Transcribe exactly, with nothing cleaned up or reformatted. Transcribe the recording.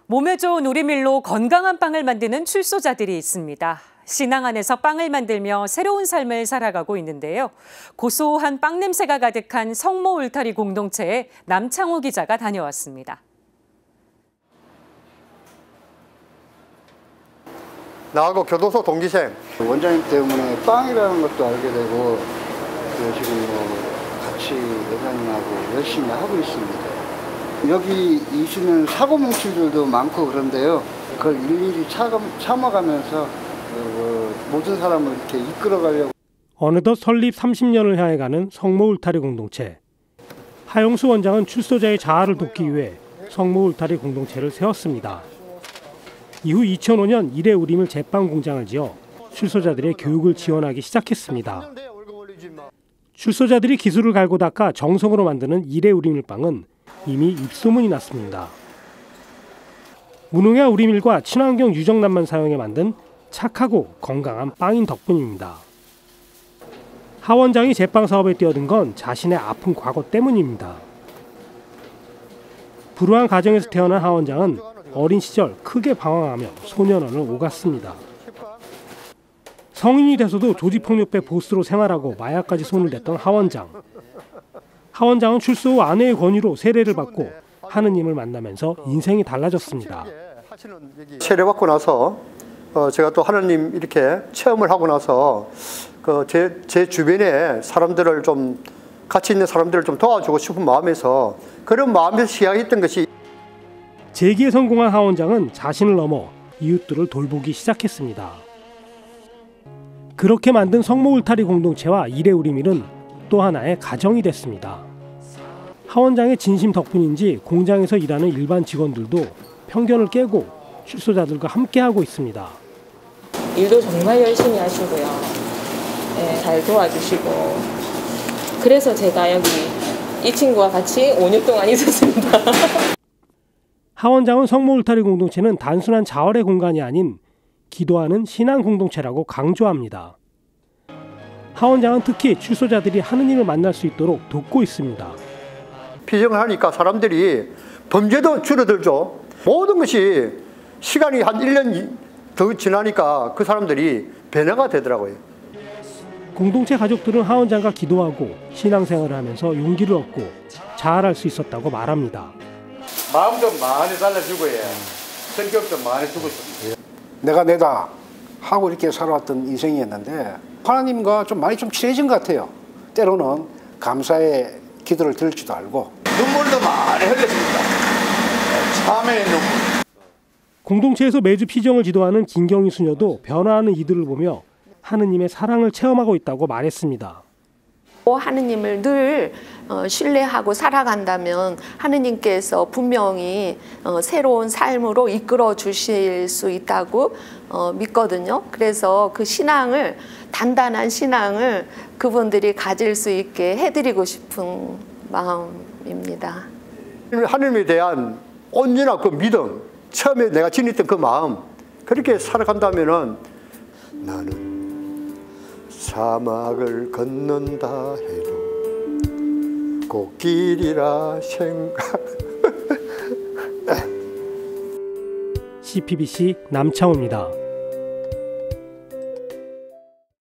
몸에 좋은 우리밀로 건강한 빵을 만드는 출소자들이 있습니다. 신앙 안에서 빵을 만들며 새로운 삶을 살아가고 있는데요. 고소한 빵 냄새가 가득한 성모 울타리 공동체에 남창호 기자가 다녀왔습니다. 나하고 교도소 동기생. 원장님 때문에 빵이라는 것도 알게 되고 지금 뭐 같이 회장님하고 열심히 하고 있습니다. 여기 있으면 사고 뭉칠들도 많고 그런데요. 그걸 일일이 참아가면서 모든 사람을 이렇게 이끌어가려고. 어느덧 설립 삼십 년을 향해 가는 성모 울타리 공동체. 하용수 원장은 출소자의 자아를 돕기 위해 성모 울타리 공동체를 세웠습니다. 이후 이천오 년 일회 우리밀 제빵 공장을 지어 출소자들의 교육을 지원하기 시작했습니다. 출소자들이 기술을 갈고 닦아 정성으로 만드는 일회 우리밀 빵은 이미 입소문이 났습니다. 무농약 우리밀과 친환경 유정란만 사용해 만든 착하고 건강한 빵인 덕분입니다. 하 원장이 제빵 사업에 뛰어든 건 자신의 아픈 과거 때문입니다. 불우한 가정에서 태어난 하 원장은 어린 시절 크게 방황하며 소년원을 오갔습니다. 성인이 돼서도 조직폭력배 보스로 생활하고 마약까지 손을 댔던 하 원장. 하 원장은 출소 후 아내의 권유로 세례를 받고 하느님을 만나면서 인생이 달라졌습니다. 세례받고 나서 어 제가 또 하느님 이렇게 체험을 하고 나서 그 제 제 주변에 사람들을 좀 같이 있는 사람들을 좀 도와주고 싶은 마음에서 그런 마음에서 시작했던 것이. 재기에 성공한 하 원장은 자신을 넘어 이웃들을 돌보기 시작했습니다. 그렇게 만든 성모 울타리 공동체와 일회 우리밀은 또 하나의 가정이 됐습니다. 하 원장의 진심 덕분인지 공장에서 일하는 일반 직원들도 편견을 깨고 출소자들과 함께하고 있습니다. 일도 정말 열심히 하시고요. 네, 잘 도와주시고 그래서 제가 여기 이 친구와 같이 오 년 동안 있었습니다. 하 원장은 성모 울타리 공동체는 단순한 자활의 공간이 아닌 기도하는 신앙 공동체라고 강조합니다. 하 원장은 특히 출소자들이 하느님을 만날 수 있도록 돕고 있습니다. 피정을 하니까 사람들이 범죄도 줄어들죠. 모든 것이 시간이 한 일 년 더 지나니까 그 사람들이 변화가 되더라고요. 공동체 가족들은 하 원장과 기도하고 신앙생활을 하면서 용기를 얻고 자활할 수 있었다고 말합니다. 마음도 많이 달라지고 예. 성격도 많이 죽었습니다. 내가 내다 하고 이렇게 살아왔던 인생이었는데 하나님과 좀 많이 좀 친해진 것 같아요. 때로는 감사의 기도를 드릴지도 알고. 눈물도 많이 흘렸습니다. 참회의 눈물. 공동체에서 매주 피정을 지도하는 김경희 수녀도 변화하는 이들을 보며 하느님의 사랑을 체험하고 있다고 말했습니다. 하느님을 늘 신뢰하고 살아간다면 하느님께서 분명히 새로운 삶으로 이끌어 주실 수 있다고 믿거든요. 그래서 그 신앙을, 단단한 신앙을 그분들이 가질 수 있게 해드리고 싶은 마음입니다. 하느님에 대한 온전한 그 믿음, 처음에 내가 지녔던 그 마음, 그렇게 살아간다면은 나는 사막을 걷는다 해도 꽃길이라 생각. 씨피비씨 남창호입니다.